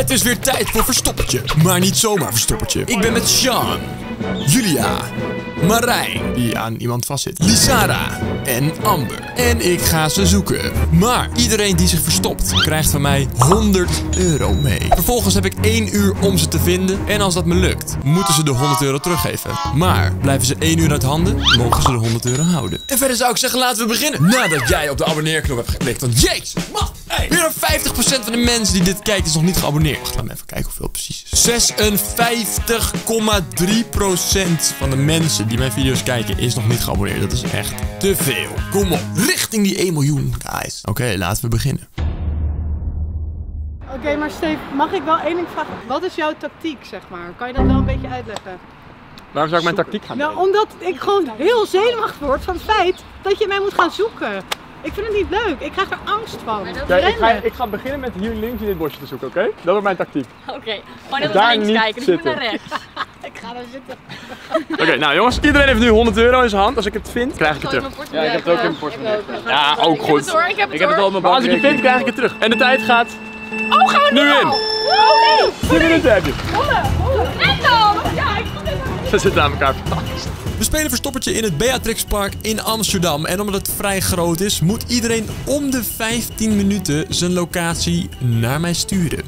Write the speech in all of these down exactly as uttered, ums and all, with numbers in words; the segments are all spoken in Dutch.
Het is weer tijd voor Verstoppertje. Maar niet zomaar Verstoppertje. Ik ben met Sean, Julia, Marijn, die aan iemand vastzit, Lisara en Amber. En ik ga ze zoeken. Maar iedereen die zich verstopt krijgt van mij honderd euro mee. Vervolgens heb ik één uur om ze te vinden. En als dat me lukt, moeten ze de honderd euro teruggeven. Maar blijven ze één uur uit handen, mogen ze de honderd euro houden. En verder zou ik zeggen, laten we beginnen. Nadat jij op de abonneerknop hebt geklikt. Want jezus, man, hey, meer dan vijftig procent van de mensen die dit kijken is nog niet geabonneerd. Wacht, laat me even kijken hoeveel het precies is. zesenvijftig komma drie procent van de mensen die mijn video's kijken is nog niet geabonneerd. Dat is echt te veel. Kom op, richting die één miljoen, guys. Oké, okay, laten we beginnen. Oké, okay, maar Steve, mag ik wel één ding vragen? Wat is jouw tactiek, zeg maar? Kan je dat wel een beetje uitleggen? Waarom zou ik mijn tactiek gaan doen? Nou, omdat ik gewoon heel zenuwachtig word van het feit dat je mij moet gaan zoeken. Ik vind het niet leuk. Ik krijg er angst van. Kijk, ik, ga, ik ga beginnen met hier links in dit bosje te zoeken, oké? Okay? Dat wordt mijn tactiek. Oké, okay. Maar dan naar links kijken, dus naar rechts. Ik ga daar zitten. Oké, okay, nou jongens, iedereen heeft nu honderd euro in zijn hand. Als ik het vind, krijg ik het terug. Ja, ik heb het ook in mijn portemonnee. Ja, ook goed. Ik heb het hoor, ik heb het, ik heb het al op mijn bank. Als ik het vind, krijg ik het terug. En de tijd gaat... Oh, gaan we nu in? Oh nee! tien minuten heb je. Holle, holle. En dan! Ja, ik vond het. Ze zitten aan elkaar vast. We spelen Verstoppertje in het Beatrixpark in Amsterdam. En omdat het vrij groot is, moet iedereen om de vijftien minuten zijn locatie naar mij sturen.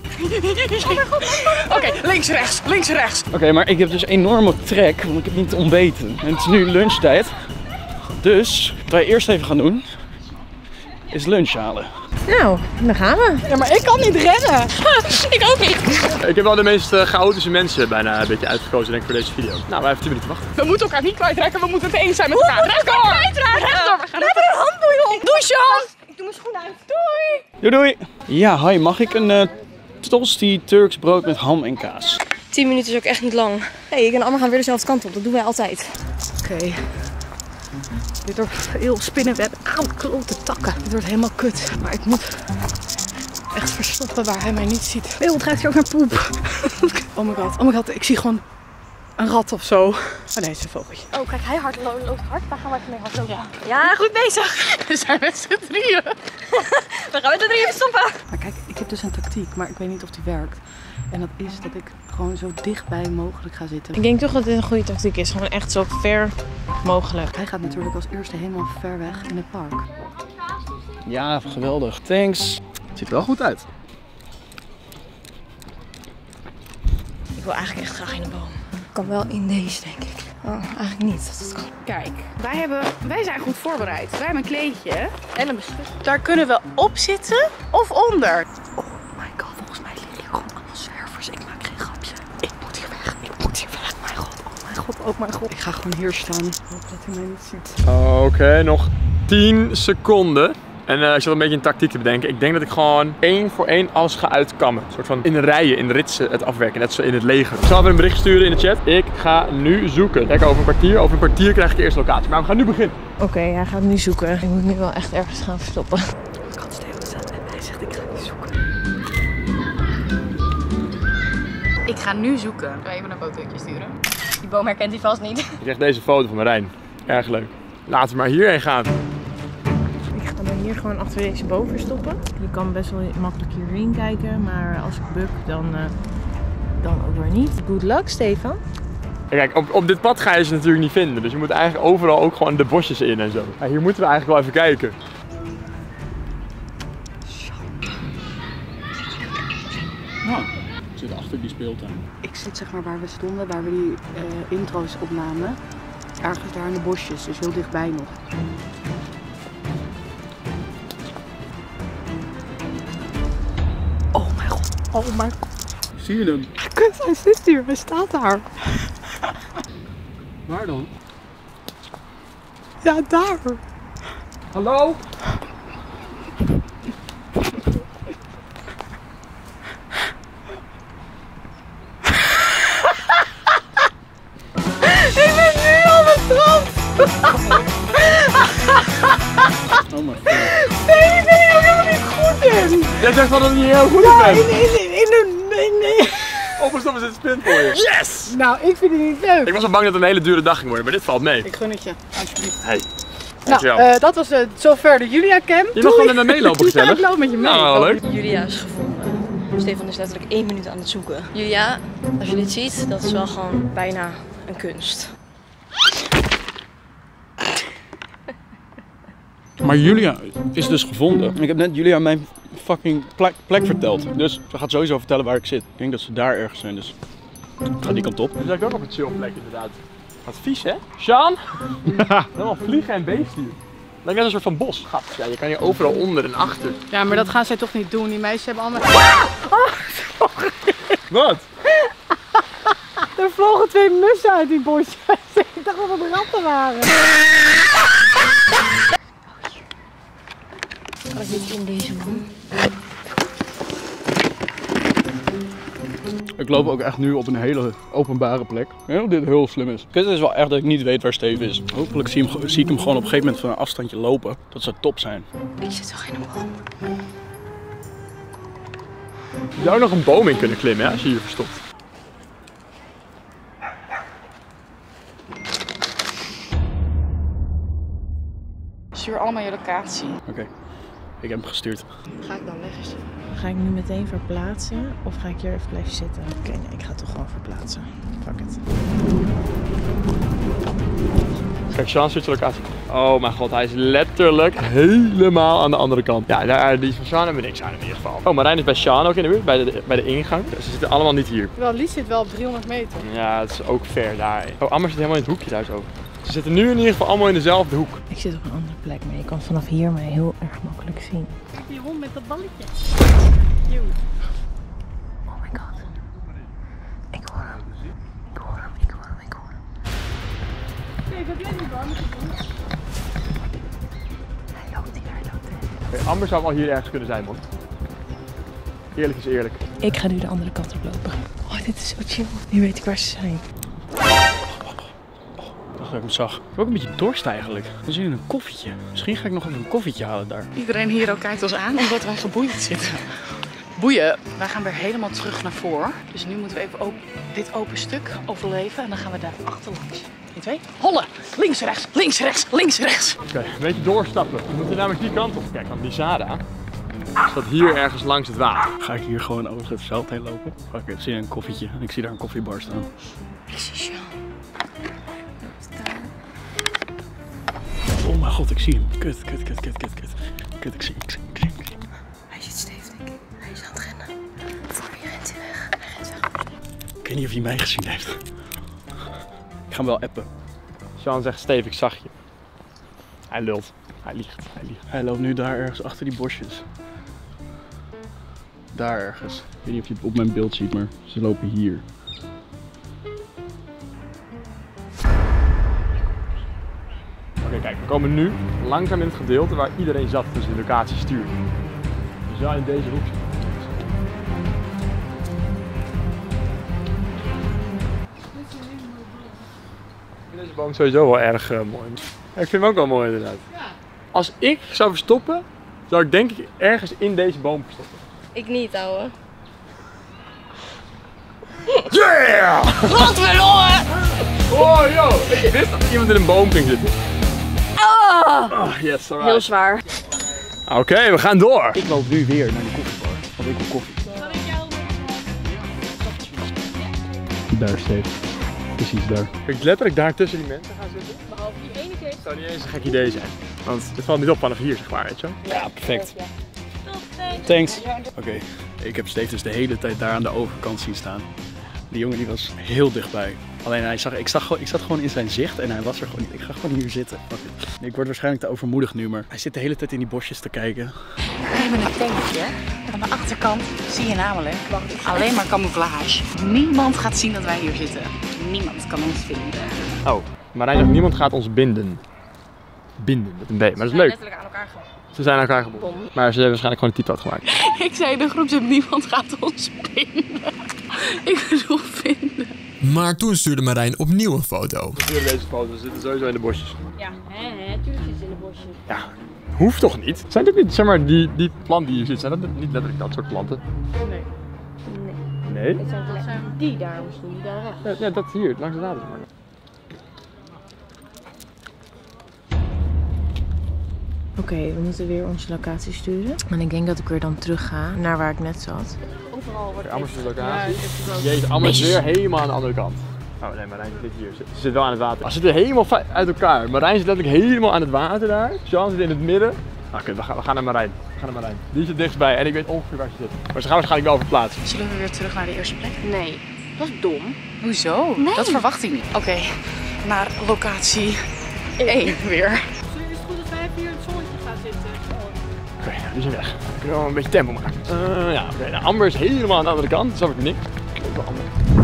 Oké, okay, links, rechts, links, rechts. Oké, okay, maar ik heb dus enorme trek, want ik heb niet ontbeten. En het is nu lunchtijd. Dus, wat wij eerst even gaan doen, is lunch halen. Nou, dan gaan we. Ja, maar ik kan niet rennen. Ik ook niet. Ik heb wel de meest uh, chaotische mensen bijna een beetje uitgekozen denk ik voor deze video. Nou, wij hebben tien minuten wachten. We moeten elkaar niet kwijtraken, we moeten het eens zijn met elkaar. Rechtdoor! Rechtdoor! We hebben een handboeien op. Doei, Sean! Ik doe mijn schoenen uit. Doei! Doei, doei! Ja, hi, mag ik een uh, tosti Turks brood met ham en kaas? tien minuten is ook echt niet lang. Hé, hey, ik en Amber gaan weer dezelfde kant op. Dat doen wij altijd. Oké. Okay. Dit wordt heel spinnenweb. Auw, klote takken. Dit wordt helemaal kut. Maar ik moet echt verstoppen waar hij mij niet ziet. Eeuw, het ruikt hier ook naar poep. Oh my god, oh my god, ik zie gewoon een rat of zo. Oh nee, het is een vogeltje. Oh, kijk, hij hard loopt hard. Daar gaan we even mee hardlopen. Ja. Ja, goed bezig. We zijn met z'n drieën. We gaan met z'n drieën stoppen. Maar kijk, ik heb dus een tactiek, maar ik weet niet of die werkt. En dat is dat ik gewoon zo dichtbij mogelijk ga zitten. Ik denk toch dat dit een goede tactiek is. Gewoon echt zo ver mogelijk. Hij gaat natuurlijk als eerste helemaal ver weg in het park. Ja, geweldig. Thanks. Het ziet er wel goed uit. Ik wil eigenlijk echt graag in de boom. Ik kan wel in deze, denk ik. Oh, eigenlijk niet. Dat het kan. Kijk, wij, hebben, wij zijn goed voorbereid. Wij hebben een kleedje en een beschut. Daar kunnen we op zitten of onder. Oh my god, volgens mij liggen hier gewoon allemaal zwervers. Ik maak geen grapje. Ik moet hier weg. Ik moet hier weg. Mijn god, oh mijn god, oh mijn god. Ik ga gewoon hier staan. Ik hoop dat hij mij niet ziet. Oké, okay, nog tien seconden. En uh, ik zat een beetje een tactiek te bedenken. Ik denk dat ik gewoon één voor één alles ga uitkammen. Een soort van in rijen, in ritsen het afwerken. Net zo in het leger. Ik zal even een bericht sturen in de chat. Ik ga nu zoeken. Kijk, over een kwartier. Over een kwartier krijg ik de eerste locatie. Maar we gaan nu beginnen. Oké, okay, hij gaat nu zoeken. Ik moet nu wel echt ergens gaan verstoppen. Ik had Steven staan en hij zegt ik ga niet zoeken. Ik ga nu zoeken. Ik ga even een fotootje sturen. Die boom herkent hij vast niet. Ik krijg deze foto van Marijn. Erg leuk. Laten we maar hierheen gaan. Ik ga me hier gewoon achter deze boom verstoppen. Je kan best wel makkelijk hierheen kijken, maar als ik buk, dan, uh, dan ook weer niet. Good luck, Stefan. Kijk, op, op dit pad ga je ze natuurlijk niet vinden. Dus je moet eigenlijk overal ook gewoon de bosjes in en zo. Ja, hier moeten we eigenlijk wel even kijken. Nou, ik zit achter die speeltuin. Ik zit zeg maar waar we stonden, waar we die uh, intro's opnamen. Ergens daar in de bosjes, dus heel dichtbij nog. Oh mijn god, oh mijn god. Zie je hem? Kut, hij zit hier, hij staat daar. Waar dan? Ja, daar. Hallo? Ik ben nu al betrapt. Oh mijn god. Nee, nee, ik ben er niet goed in. Jij zegt wel dat je niet heel goed Ja, in in, bent. in, in, in de... Nee, nee. Opgestopt is het spin voor je. Yes! Nou, ik vind het niet leuk. Ik was al bang dat het een hele dure dag ging worden, maar dit valt mee. Ik gun het je, alsjeblieft. Hey. Nou, uh, dat was uh, zover de Julia Cam. Je mag gewoon met me meelopen, gezellig. Ja, ik loop met je mee. Nou, leuk. Julia is gevonden. Stefan is letterlijk één minuut aan het zoeken. Julia, als je dit ziet, dat is wel gewoon bijna een kunst. Maar Julia is dus gevonden. Ik heb net Julia mijn fucking plek, plek verteld. Dus ze gaat sowieso vertellen waar ik zit. Ik denk dat ze daar ergens zijn, dus ik ga die kant op. Dat lijkt ook op een chill plek inderdaad. Wat vies hè? Sjaan? Helemaal vliegen en beesten hier. Lijkt net een soort van bos. Gat, ja, je kan hier overal onder en achter. Ja, maar dat gaan zij toch niet doen. Die meisjes hebben allemaal... Wat? Er vlogen twee mussen uit die bosjes. Ik dacht dat het ratten waren. Kan ik niet in deze boom? Ik loop ook echt nu op een hele openbare plek. Ik denk dat dit heel slim is. Het is wel echt dat ik niet weet waar Steve is. Hopelijk zie, hem, zie ik hem gewoon op een gegeven moment van een afstandje lopen. Dat zou top zijn. Ik zit toch in een boom? Je zou ook nog een boom in kunnen klimmen hè, als je hier verstopt. Stuur allemaal je locatie. Oké, okay. Ik heb hem gestuurd. Ga ik dan weg? Ga ik nu meteen verplaatsen of ga ik hier even blijven zitten? Oké, okay, nee, ik ga toch gewoon verplaatsen. Fuck it. Kijk, Sjaan stuurt zijn locatie. Oh mijn god, hij is letterlijk helemaal aan de andere kant. Ja, daar, die van Sjaan hebben we niks aan in ieder geval. Oh, Marijn is bij Sjaan ook in de buurt, bij de, bij de ingang. Ze zitten allemaal niet hier. Wel, Lies zit wel op driehonderd meter. Ja, het is ook ver daar. Oh, Amber zit helemaal in het hoekje daar zo. Ze zitten nu in ieder geval allemaal in dezelfde hoek. Ik zit op een andere plek, maar je kan vanaf hier mij heel erg makkelijk zien. Kijk die hond met dat balletje. Oh my god. Ik hoor hem. Ik hoor hem, ik hoor hem, ik hoor hem. Nee, dat ben ik bang. Hij loopt hier, hij loopt hier. Okay, Amber zou wel hier ergens kunnen zijn, man. Eerlijk is eerlijk. Ik ga nu de andere kant op lopen. Oh, dit is zo chill. Nu weet ik waar ze zijn. Dat ik hem zag. Ik heb ook een beetje dorst eigenlijk. We zien een koffietje. Misschien ga ik nog even een koffietje halen daar. Iedereen hier ook kijkt ons aan omdat wij geboeid zitten. Boeien, wij gaan weer helemaal terug naar voren. Dus nu moeten we even open, dit open stuk overleven en dan gaan we daar achterlangs. één, twee, hollen! Links, rechts, links, rechts, links, rechts. Oké, okay, een beetje doorstappen. We moeten namelijk die kant op. Kijk, want Lizara staat hier ergens langs het water. Ga ik hier gewoon over het veld heen lopen? Fuck it, ik zie een koffietje en ik zie daar een koffiebar staan. Ik zie Sjaan. Oh mijn god, ik zie hem. Kut, kut, kut, kut, kut, kut. Kut, ik zie hem, ik zie hem, ik zie hem. Ik zie hem. Hij ziet Steve, denk ik. Hij is aan het rennen. Voor wie rent hij weg? Hij rent weg. Ik weet niet of hij mij gezien heeft. Ik ga hem wel appen. Sjaan zegt, Steve, ik zag je. Hij lult. Hij liegt. Hij liegt. Hij loopt nu daar ergens achter die bosjes. Daar ergens. Ik weet niet of je het op mijn beeld ziet, maar ze lopen hier. Oké, kijk, we komen nu langzaam in het gedeelte waar iedereen zat toen ze de locatie stuurde. Dus ja, in deze hoek. Ik vind deze boom sowieso wel erg uh, mooi. Ja, ik vind hem ook wel mooi inderdaad. Als ik zou verstoppen, zou ik denk ik ergens in deze boom verstoppen. Ik niet, ouwe. Yeah! Wat verloren! Oh, yo! Ik wist dat iemand in een boom ging zitten. Oh! Oh, yes, alright. Heel zwaar. Oké, okay, we gaan door. Ik loop nu weer naar de koffiebar, want ik wil koffie. Daar Steve. Precies daar. Kun je letterlijk daar tussen die mensen gaan zitten? Behalve die ene keer. Het zou niet eens een gek idee zijn. Want het valt niet op vanaf hier, zeg maar, weet je wel. Ja, perfect. Thanks. Oké, okay. Ik heb Steve dus de hele tijd daar aan de overkant zien staan. Die jongen die was heel dichtbij. Alleen hij zag, ik, zag, ik zat gewoon in zijn zicht en hij was er gewoon niet. Ik ga gewoon hier zitten. Ik word waarschijnlijk te overmoedig nu, maar hij zit de hele tijd in die bosjes te kijken. We hebben een tentje. Aan de achterkant zie je namelijk alleen maar camouflage. Niemand gaat zien dat wij hier zitten. Niemand kan ons vinden. Oh, Marijn zegt niemand gaat ons binden. Binden met een B, maar dat is leuk. Letterlijk aan elkaar gebonden. Ze zijn aan elkaar gebonden. Maar ze hebben waarschijnlijk gewoon een type gemaakt. Ik zei in de groep, niemand gaat ons vinden. Ik bedoel vinden. Maar toen stuurde Marijn opnieuw een foto. We sturen deze foto's, ze zitten sowieso in de bosjes. Ja, hè, hè, tuurlijk zit ze in de bosjes. Ja, hoeft toch niet? Zijn dit niet, zeg maar, die, die plant die hier zit, zijn dat niet letterlijk dat soort planten? Nee. Nee? Dat zijn, dat zijn die daar misschien, die daar rechts. Ja, ja, dat hier, langs de water. Oké, okay, we moeten weer onze locatie sturen. En ik denk dat ik weer dan terug ga naar waar ik net zat. overal wordt Amber is de Ja, locatie. ik heb het ook. Jezus, Amber is weer helemaal aan de andere kant. Oh nee, Marijn zit hier. Ze ze zit wel aan het water. Ze zitten helemaal fi- uit elkaar. Marijn zit letterlijk helemaal aan het water daar. Jean zit in het midden. Nou, kut, we, gaan, we gaan naar Marijn. We gaan naar Marijn. Die zit dichtstbij en ik weet ongeveer waar ze zit. Maar ze gaan waarschijnlijk wel verplaatsen. Zullen we weer terug naar de eerste plek? Nee, dat is dom. Hoezo? Dat verwacht ik niet. Oké, naar locatie één weer. Misschien is het goed dat wij even hier in het zonnetje gaan zitten. Oké, okay, die zijn weg. We kunnen wel een beetje tempo maken. Uh, ja, oké. Okay. Nou, Amber is helemaal aan de andere kant. Dat snap ik niks. Ik loop wel Amber.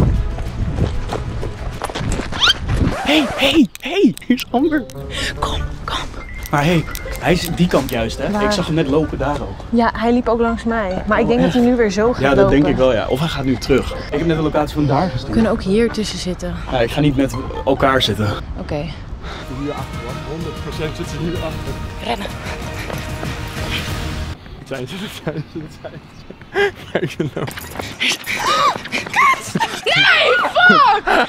Hé, hé, hé, hier is Amber. Kom, kom. Maar hé, hey, hij is die kant juist hè. Waar? Ik zag hem net lopen daar ook. Ja, hij liep ook langs mij. Maar ik Oh, denk echt? dat hij nu weer zo gaat Ja, dat lopen. denk ik wel ja. Of hij gaat nu terug. Ik heb net de locatie van daar We gestuurd. kunnen ook hier tussen zitten. Ja, ik ga niet met elkaar zitten. Oké. Okay. Hier achter, honderd procent zit ze hier achter. Rennen. Het zijn ze, het zijn ze, het zijn ze. Kijk, ze lopen. Nee, fuck!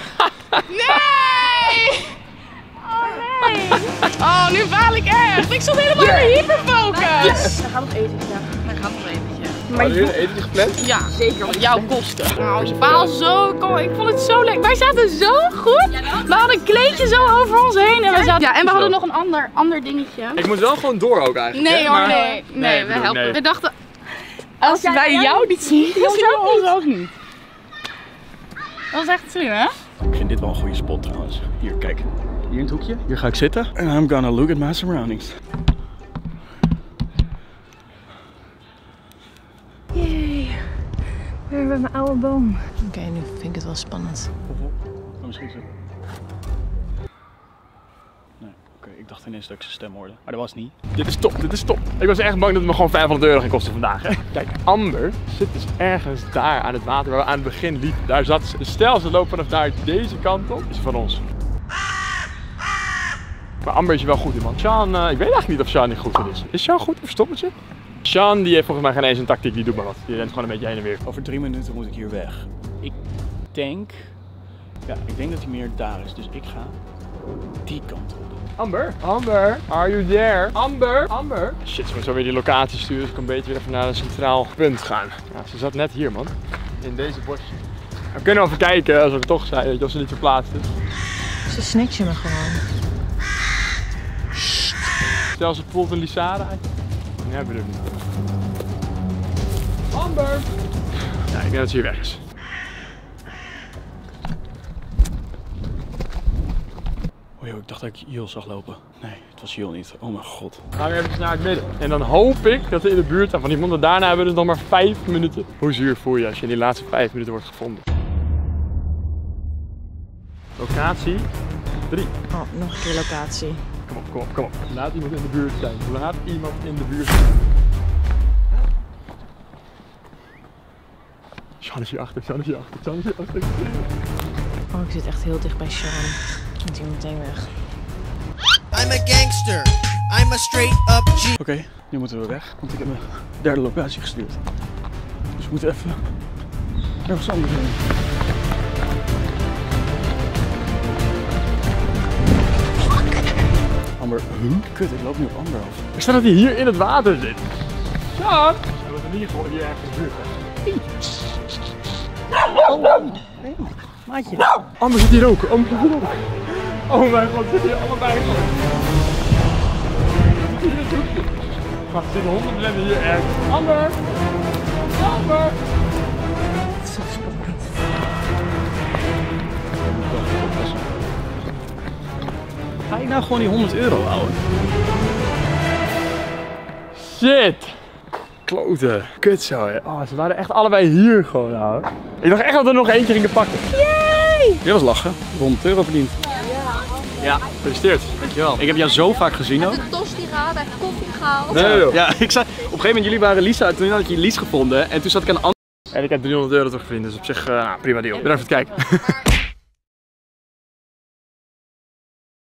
Nee! Oh nee! Oh, nu baal ik echt. Ik zat helemaal in de hyperfocus. We gaan nog eten. Ja. Hij gaat nog eventjes. Hadden jullie een etentje gepland? Ja, zeker. Op jouw kosten. Nou, ik baal zo. Kom, ik vond het zo lekker. Wij zaten zo goed. We hadden een kleedje zo over ons heen. En we zaten... Ja, en we hadden nog een ander, ander dingetje. Ik moet wel gewoon door ook eigenlijk. Nee hè, hoor, maar... nee. Nee, Nee, we bedoel, helpen. nee. We dachten, als wij jou niet zien, dan zien we ons ook niet. Dat was echt slim, hè? Ik vind dit wel een goede spot trouwens. Hier, kijk. Hier in het hoekje. Hier ga ik zitten. And I'm gonna look at my surroundings. Yay. Weer bij mijn oude boom. Oké, okay, nu vind ik het wel spannend. Oh, misschien zo. Nee, oké. Okay, ik dacht ineens dat ik zijn stem hoorde. Maar dat was niet. Dit is top, dit is top. Ik was echt bang dat het me gewoon vijfhonderd euro ging kosten vandaag. Hè? Kijk, Amber zit dus ergens daar aan het water waar we aan het begin liepen. Daar zat ze. Dus stel ze loopt vanaf daar deze kant op, is van ons. Maar Amber is er wel goed in, man. Sean, uh, ik weet eigenlijk niet of Sean niet goed in is. Is Sean goed in verstoppertje? Sean die heeft volgens mij geen eens een tactiek, die doet maar wat. Die rent gewoon een beetje heen en weer. Over drie minuten moet ik hier weg. Ik denk... Ja, ik denk dat hij meer daar is. Dus ik ga die kant op. Amber? Amber? Are you there? Amber? Amber? Shit, ze moet zo weer die locatie sturen. Dus ik kan beter weer even naar een centraal punt gaan. Ja, ze zat net hier, man. In deze bosje. We kunnen wel even kijken, als we het toch zijn, weet je, of ze niet verplaatst is. Ze snitchen me gewoon. Stel ze bijvoorbeeld een Lissara uit. Nee, hebben we er niet. Amber! Ja, ik denk dat ze hier weg is. Oh joh, ik dacht dat ik Jill zag lopen. Nee, het was Jill niet. Oh mijn god. Dan gaan we even naar het midden. En dan hoop ik dat we in de buurt zijn van die man. Daarna hebben we dus nog maar vijf minuten. Hoe zuur voel je als je in die laatste vijf minuten wordt gevonden? Locatie drie. Oh, nog een keer locatie. Kom op, kom op, kom op. Laat iemand in de buurt zijn. Laat iemand in de buurt zijn. Sean is hier achter, Sean is hier achter, Sean is hier achter. Oh, ik zit echt heel dicht bij Sean. Komt hier meteen weg. I'm a gangster. I'm a straight up G. Oké, okay, nu moeten we weg. Want ik heb mijn derde locatie gestuurd. Dus we moeten even ergens anders heen. Amber, huh? Kut, ik loop nu op Amber af. Ik sta dat hij hier in het water zit. Sean! We moeten niet gewoon hier ergens in de buurt zijn. Nee, maatje. Amber zit hier ook, Amber zit hier ook. Oh mijn god, zit hier allebei. Wacht, er zitten honderd rennen hier ergens. Amber! Amber! Het is zo spannend. Ga ik nou gewoon die honderd euro houden? Shit! Kloten. Kut zo, hè. Oh, ze waren echt allebei hier gewoon, ouwe. Ik dacht echt dat we er nog eentje gingen pakken. Yay! Dit was lachen. honderd euro verdiend. Ja, gefeliciteerd. Dankjewel. Ik heb jou zo vaak gezien ook. Heb je tosti gehaald, heb je koffie gehaald? Nee, joh. Ja, ik zei, op een gegeven moment jullie waren Lisa, toen had ik je Lies gevonden en toen zat ik aan de andere. En ik heb driehonderd euro terugverdiend, dus op zich uh, nou, prima deal. Bedankt voor het kijken.